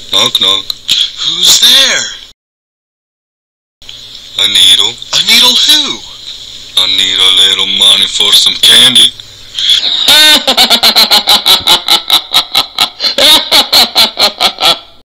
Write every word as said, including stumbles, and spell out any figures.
Knock, knock. Who's there? A needle. A needle who? I need a little money for some candy.